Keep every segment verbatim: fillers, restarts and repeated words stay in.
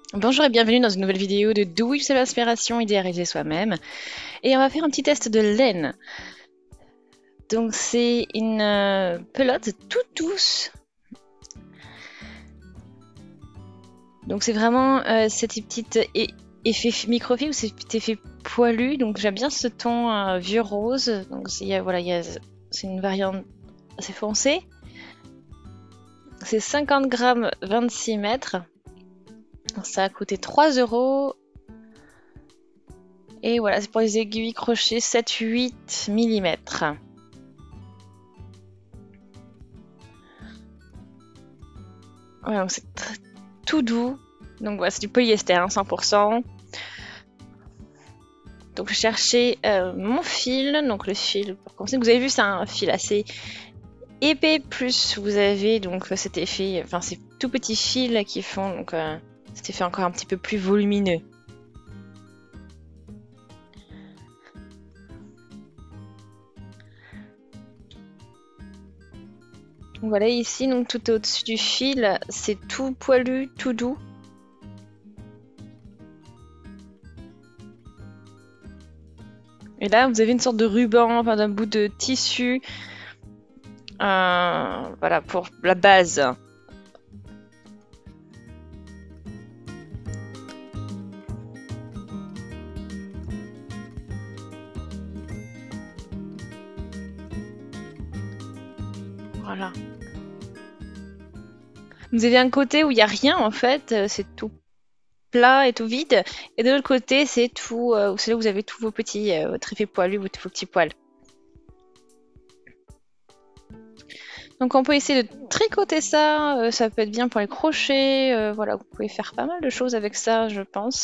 Bonjour et bienvenue dans une nouvelle vidéo de Do It, c'est l'inspiration, idée à réaliser soi-même. Et on va faire un petit test de laine. Donc c'est une euh, pelote toute douce. Donc c'est vraiment euh, cet petit effet microfibre ou cet effet poilu. Donc j'aime bien ce ton euh, vieux rose. Donc voilà, c'est une variante assez foncée. C'est cinquante grammes, vingt-six mètres. Ça a coûté trois euros. Et voilà, c'est pour les aiguilles crochet sept huit millimètres. Voilà, donc c'est tout doux. Donc voilà, c'est du polyester, hein, cent pour cent. Donc je cherchais euh, mon fil. Donc le fil, comme vous avez vu, c'est un fil assez épais. Plus vous avez donc cet effet, enfin ces tout petits fils qui font donc euh, cet effet encore un petit peu plus volumineux. Voilà, ici, donc tout au-dessus du fil, c'est tout poilu, tout doux. Et là, vous avez une sorte de ruban, enfin d'un bout de tissu, euh, voilà, pour la base. Voilà. Vous avez un côté où il n'y a rien en fait, c'est tout plat et tout vide. Et de l'autre côté, c'est tout, euh, c'est là où vous avez tous vos petits, euh, votre effet poilu, vos, vos petits poils. Donc on peut essayer de tricoter ça, euh, ça peut être bien pour les crochets, euh, voilà, vous pouvez faire pas mal de choses avec ça, je pense.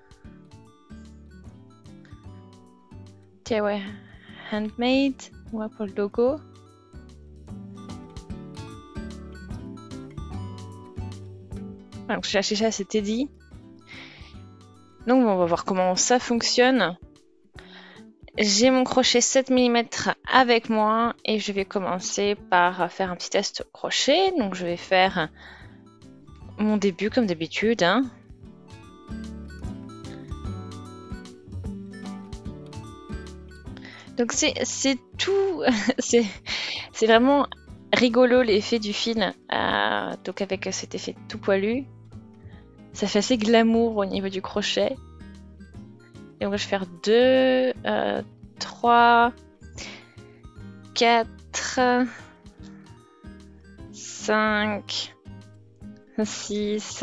Tiens ouais, handmade, ouais, pour le logo. Voilà, donc j'ai acheté ça, c'était dit. Donc on va voir comment ça fonctionne. J'ai mon crochet sept millimètres avec moi et je vais commencer par faire un petit test crochet. Donc je vais faire mon début comme d'habitude. Hein. Donc c'est tout, c'est vraiment rigolo l'effet du fil, euh, donc avec cet effet tout poilu. Ça fait assez glamour au niveau du crochet. Et donc je vais faire deux, euh, trois, quatre, cinq, six.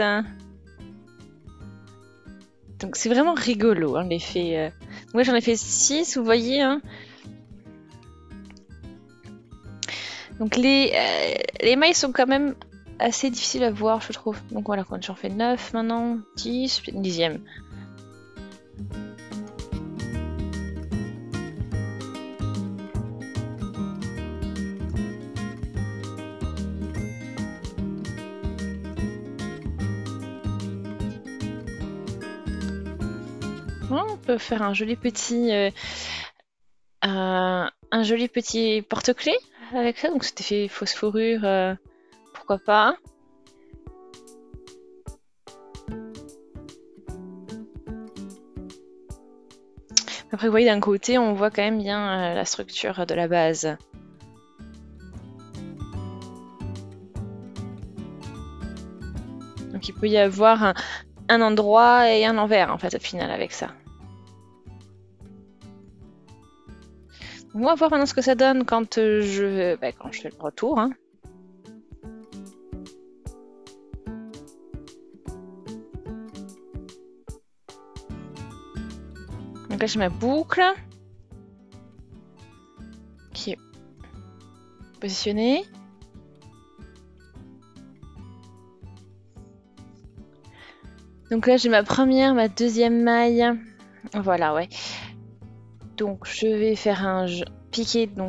Donc c'est vraiment rigolo hein, l'effet. Euh... Moi j'en ai fait six, vous voyez. Hein. Donc les, euh, les mailles sont quand même assez difficiles à voir, je trouve. Donc voilà, quand j'en fais neuf maintenant, dix, une dixième. On peut faire un joli petit, euh, euh, un joli petit porte-clés avec ça. Donc cet effet fausse fourrure, euh, pourquoi pas. Après, vous voyez d'un côté, on voit quand même bien euh, la structure de la base. Donc il peut y avoir un, un endroit et un envers en fait au final avec ça. On va voir maintenant ce que ça donne quand je, bah, quand je fais le retour. Hein. Donc là j'ai ma boucle qui est positionnée. Donc là j'ai ma première, ma deuxième maille. Voilà ouais. Donc je vais faire un piqué donc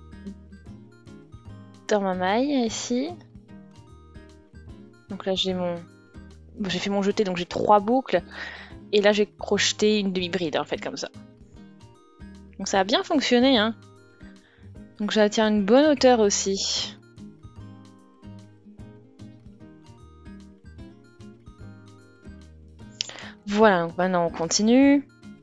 dans ma maille ici. Donc là j'ai mon, j'ai fait mon jeté donc j'ai trois boucles et là j'ai crocheté une demi-bride en fait comme ça. Donc ça a bien fonctionné hein. Donc j'attire une bonne hauteur aussi. Voilà, donc maintenant on continue.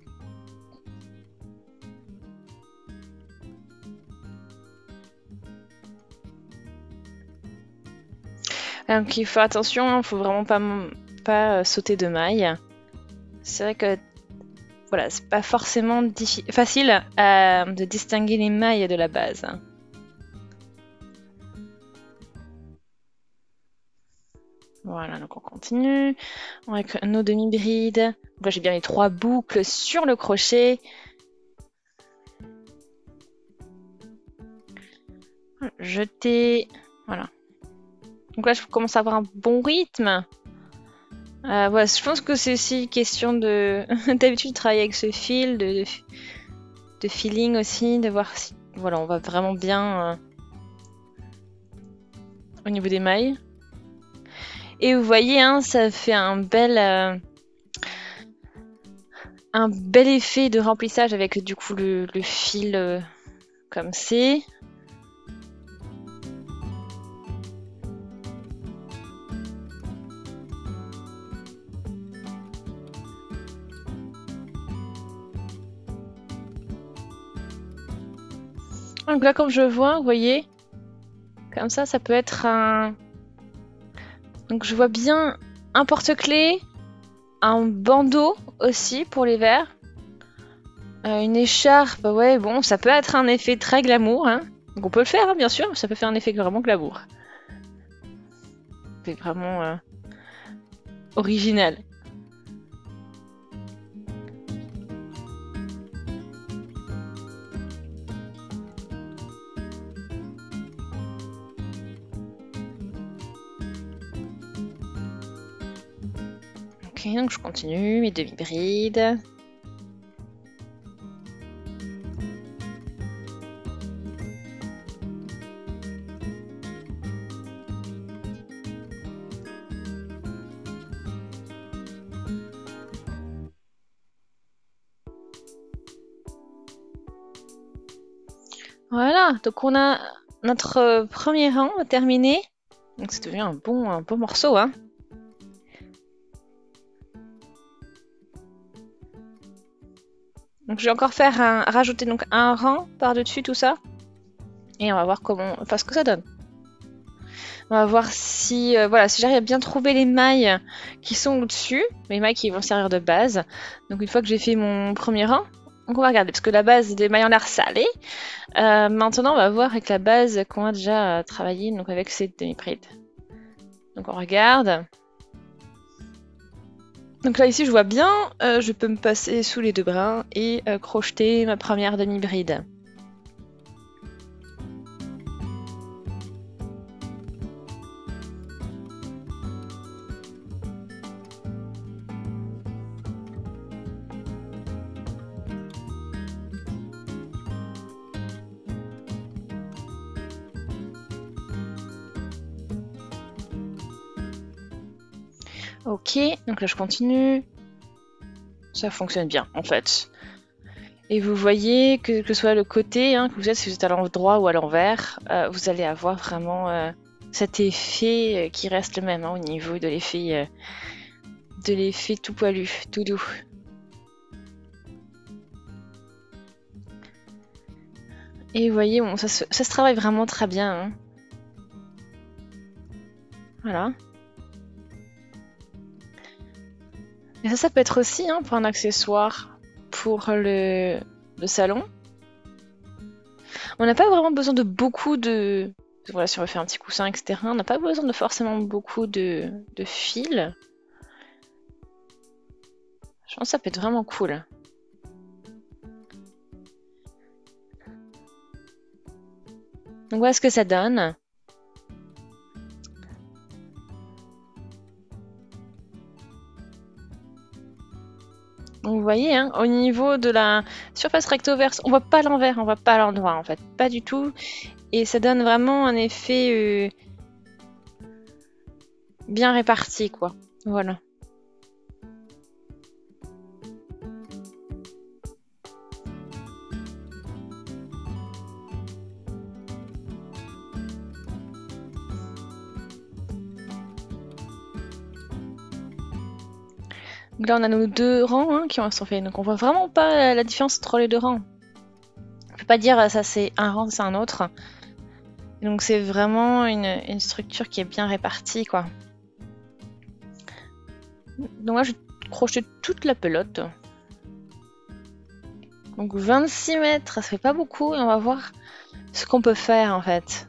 Donc il faut attention, il faut vraiment pas, pas sauter de maille. C'est vrai que voilà, c'est pas forcément facile euh, de distinguer les mailles de la base. Voilà, donc on continue. Avec nos demi-brides. Donc là j'ai bien les trois boucles sur le crochet. Jeter. Voilà. Donc là je commence à avoir un bon rythme. Euh, voilà, je pense que c'est aussi question de d'habitude de travailler avec ce fil, de, de, de feeling aussi, de voir si voilà, on va vraiment bien euh, au niveau des mailles. Et vous voyez, hein, ça fait un bel euh, un bel effet de remplissage avec du coup le, le fil euh, comme c'est. Donc là, comme je vois, vous voyez, comme ça, ça peut être un... Donc je vois bien un porte-clés, un bandeau aussi pour les verres, euh, une écharpe, ouais, bon, ça peut être un effet très glamour, hein. Donc on peut le faire, hein, bien sûr, ça peut faire un effet vraiment glamour. C'est vraiment euh, original. Ok, donc je continue mes demi-brides. Voilà, donc on a notre premier rang terminé. Donc c'est devenu un bon, un bon morceau, hein. Donc je vais encore faire un, rajouter donc un rang par-dessus tout ça. Et on va voir comment, enfin ce que ça donne. On va voir si, euh, voilà, si j'arrive à bien trouver les mailles qui sont au-dessus, les mailles qui vont servir de base. Donc une fois que j'ai fait mon premier rang, donc on va regarder, parce que la base des mailles en l'air salée. Euh, maintenant on va voir avec la base qu'on a déjà travaillé, donc avec ces demi-brides. Donc on regarde. Donc là ici je vois bien, euh, je peux me passer sous les deux brins et euh, crocheter ma première demi-bride. Ok, donc là je continue. Ça fonctionne bien en fait. Et vous voyez que, que ce soit le côté, hein, que vous êtes, si vous êtes à l'endroit ou à l'envers, euh, vous allez avoir vraiment euh, cet effet euh, qui reste le même hein, au niveau de l'effet euh, de l'effet tout poilu, tout doux. Et vous voyez, bon, ça, se, ça se travaille vraiment très bien. Hein. Voilà. Et ça, ça peut être aussi hein, pour un accessoire pour le, le salon. On n'a pas vraiment besoin de beaucoup de... Voilà, si on veut faire un petit coussin, et cetera, on n'a pas besoin de forcément beaucoup de, de fils. Je pense que ça peut être vraiment cool. Donc voilà ce que ça donne. Donc vous voyez, hein, au niveau de la surface recto-verse, on voit pas l'envers, on voit pas l'endroit en fait, pas du tout. Et ça donne vraiment un effet euh, bien réparti quoi. Voilà. Donc là on a nos deux rangs hein, qui ont sont faits, donc on voit vraiment pas la différence entre les deux rangs. On peut pas dire ça c'est un rang, c'est un autre. Donc c'est vraiment une, une structure qui est bien répartie quoi. Donc là je vais crocheter toute la pelote. Donc vingt-six mètres, ça fait pas beaucoup et on va voir ce qu'on peut faire en fait.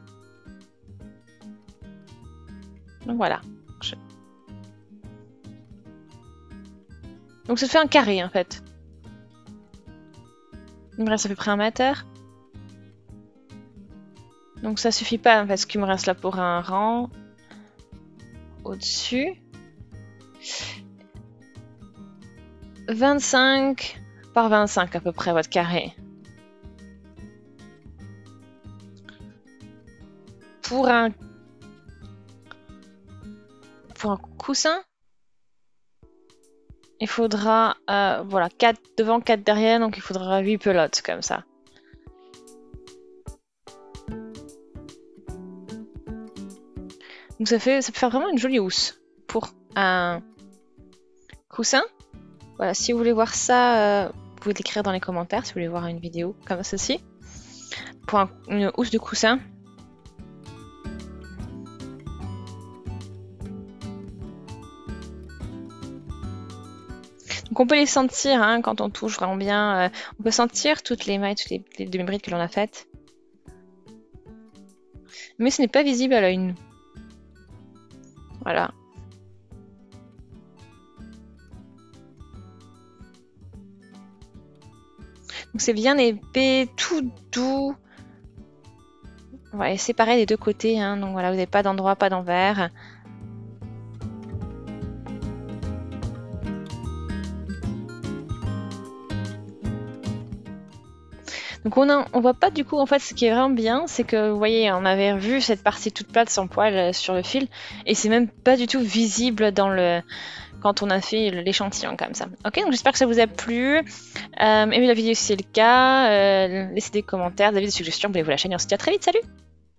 Donc voilà. Je... Donc ça fait un carré en fait. Il me reste à peu près un mètre. Donc ça suffit pas parce qu'il me reste là pour un rang au-dessus. vingt-cinq par vingt-cinq à peu près votre carré. Pour un pour un coussin, il faudra euh, voilà quatre devant, quatre derrière, donc il faudra huit pelotes comme ça. Donc ça fait ça peut faire vraiment une jolie housse pour un coussin. Voilà, si vous voulez voir ça, euh, vous pouvez l'écrire dans les commentaires si vous voulez voir une vidéo comme ceci. Pour un, une housse de coussin. Donc on peut les sentir hein, quand on touche vraiment bien. Euh, on peut sentir toutes les mailles, toutes les, les demi-brides que l'on a faites. Mais ce n'est pas visible à l'œil nu. Voilà. Donc c'est bien épais, tout doux. Ouais, séparé des deux côtés, hein, donc voilà, vous n'avez pas d'endroit, pas d'envers. Donc on a, on voit pas du coup, en fait, ce qui est vraiment bien, c'est que vous voyez, on avait vu cette partie toute plate sans poil sur le fil, et c'est même pas du tout visible dans le quand on a fait l'échantillon comme ça. Ok, donc j'espère que ça vous a plu. Euh, aimez la vidéo si c'est le cas, euh, laissez des commentaires, des avis, des suggestions, abonnez-vous à la chaîne et on se dit à très vite, salut!